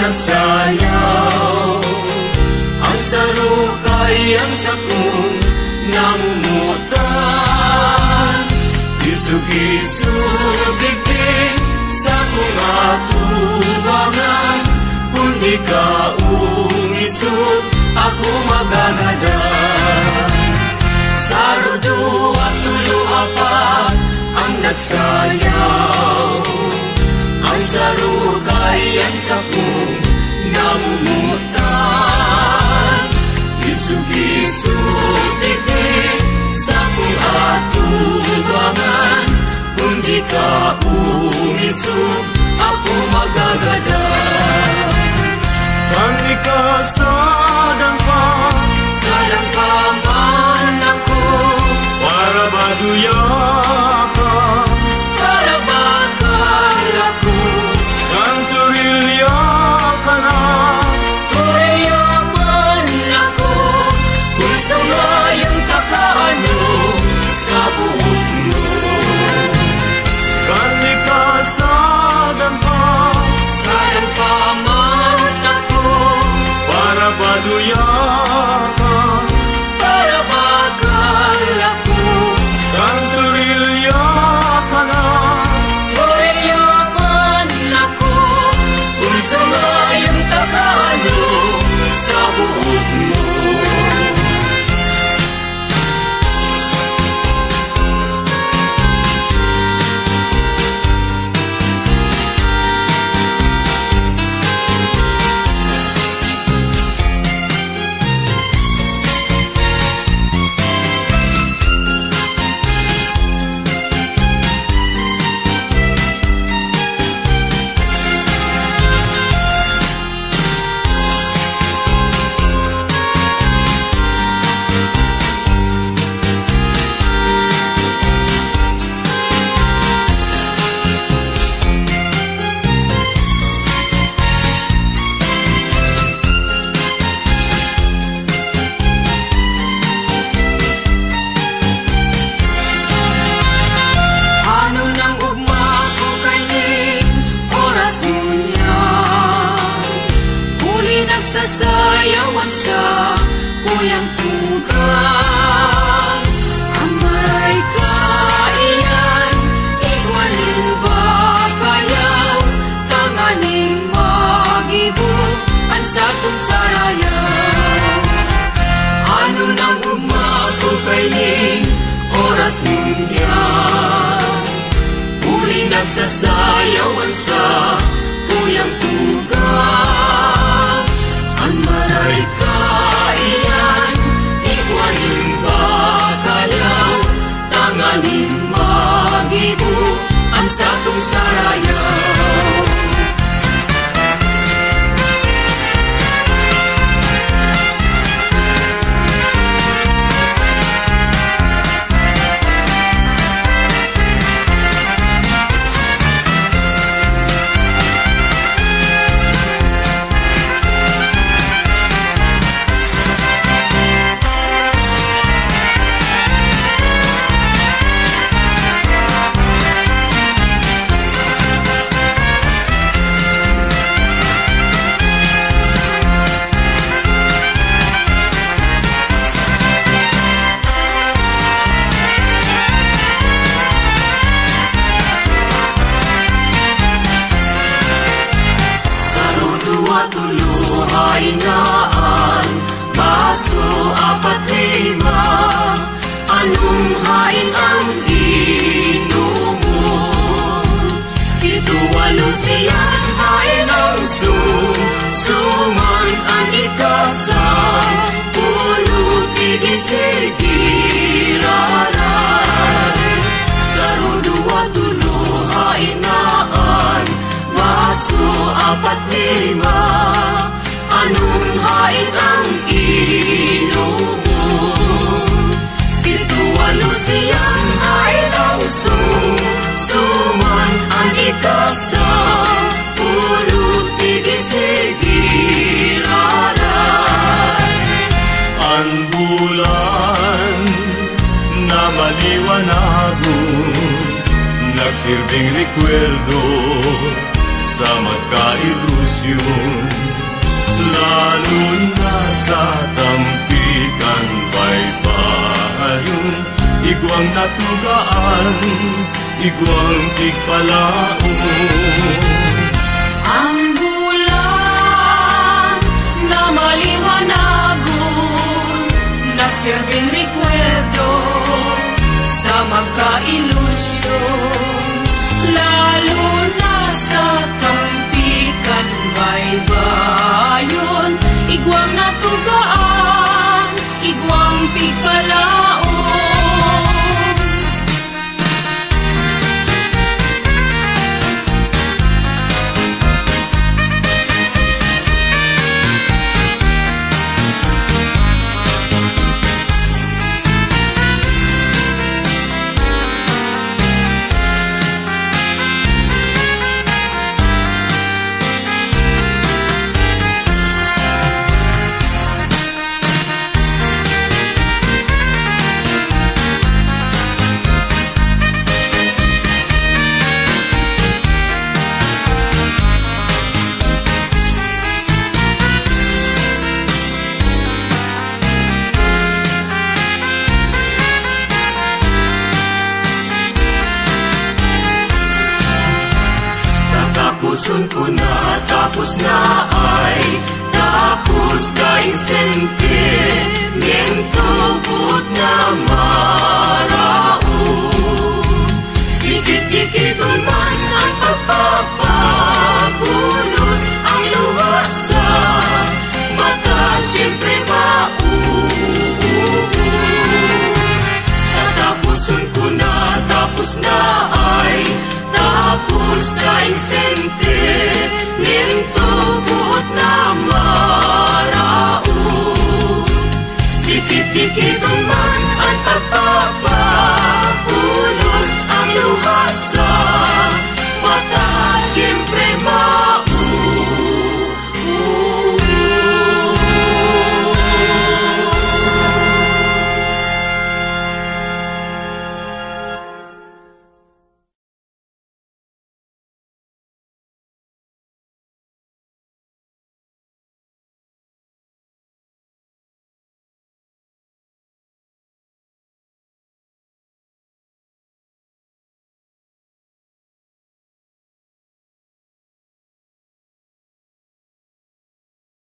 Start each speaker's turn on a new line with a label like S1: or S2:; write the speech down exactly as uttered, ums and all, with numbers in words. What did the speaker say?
S1: nagsayaw. Ang sarukay ang sakong namumutan. Isug-isug-igig sa kong atubangan. Kung di ka umisog, ako magagadan. Sarudo at tulo-apat ang nagsayaw. Ang sarukay ang sakong namumutan. Isug-isug-igig sa kong atubangan. Kung di ka umisog, ako magagadan.
S2: Kani ka sa dampa,
S1: sa dampa man ako.
S2: para baduya ka,
S1: para bakal ako.
S2: ang turilya ka na.
S1: Turilya man ako, kung sungayang takaano sa buhok mo.
S2: Kani ka sa dampa,
S1: Sa dampa man ako,
S2: para baduya ka,
S1: para bakal ako.
S2: ang turilya ka na.
S1: Turilya man ako, kung sungayang takaano sa buhok mo. Ano nang ugma ko kanin, oras niya. Huli nagsasayawan sa kuyang tugan. Ang maray kailan, iguanin ba kayaw? Tanganing magibog, ang satong sarayaw. Ano nang ugma ko kanin, oras niya. Huli nagsasayawan sa kuyang tugan. Ang maray kailan, iguanin ba kayaw? Tanganin magibog, ang satong sarayaw. Tuluhay naan, baso apat lima. Anong hain ang inumo? Ito walo siyang hain ang sum, suman ang ikasal. Pulot tigisigiraran. Saro dua tuluhay naan, baso apat lima. Anong hain ang inumo? Ito walo siyang hain ang sum, suman ang ikasal. Pulot tigisigiraran.
S2: Ang bulan na maliwanagon, nagsilbing rekwerdo sa magka-ilusyon. lalo na sa tampikan baybayon, igwang natugaan, igwang tigpalaon.
S1: Ang bulan na maliwanagon, nagsirbing rekwento sa magka-ilusyon, lalo na sa tampikan baybayon, igwang natugaan, igwang pigpalaon. Tapusun ko na, tapos na ay tapos kaing sentimiento but na maraon. Dikit-dikiton man ang pagpapagulos, ang luwas sa mata siyempre mauubos. Tatapusun ko na, tapos na ay tapos kaing sentimiento but na maraon. Dikit-dikiton man ang pagpapagulos, ang luha sa mata siyempre